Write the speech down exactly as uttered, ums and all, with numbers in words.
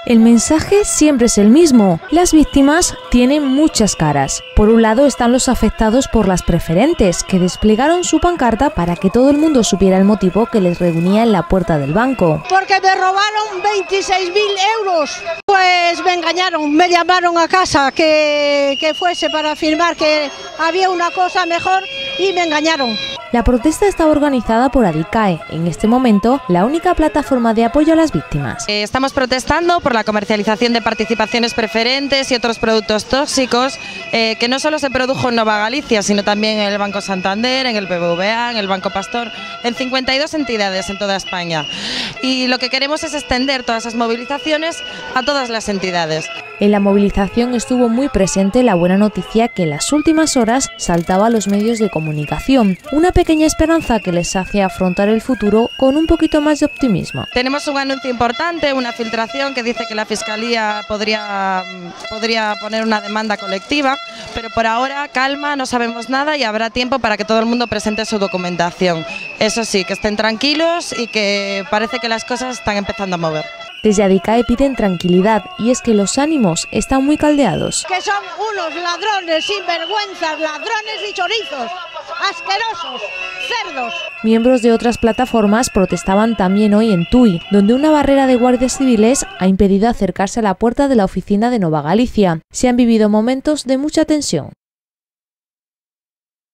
El mensaje siempre es el mismo. Las víctimas tienen muchas caras. Por un lado están los afectados por las preferentes, que desplegaron su pancarta para que todo el mundo supiera el motivo que les reunía en la puerta del banco. Porque me robaron veintiséis mil euros. Pues me engañaron, me llamaron a casa que, que fuese para afirmar que había una cosa mejor y me engañaron. La protesta estaba organizada por Adicae, en este momento la única plataforma de apoyo a las víctimas. Eh, estamos protestando por la comercialización de participaciones preferentes y otros productos tóxicos eh, que no solo se produjo en Nova Galicia, sino también en el Banco Santander, en el B B V A, en el Banco Pastor, en cincuenta y dos entidades en toda España. Y lo que queremos es extender todas esas movilizaciones a todas las entidades. En la movilización estuvo muy presente la buena noticia que en las últimas horas saltaba a los medios de comunicación, una pequeña esperanza que les hace afrontar el futuro con un poquito más de optimismo. Tenemos un anuncio importante, una filtración que dice que la Fiscalía podría, podría poner una demanda colectiva, pero por ahora calma, no sabemos nada y habrá tiempo para que todo el mundo presente su documentación. Eso sí, que estén tranquilos y que parece que las cosas están empezando a mover. Desde Adicae piden tranquilidad y es que los ánimos están muy caldeados. Que son unos ladrones, sinvergüenzas, ladrones y chorizos, asquerosos, cerdos. Miembros de otras plataformas protestaban también hoy en Tui, donde una barrera de guardias civiles ha impedido acercarse a la puerta de la oficina de Nova Galicia. Se han vivido momentos de mucha tensión.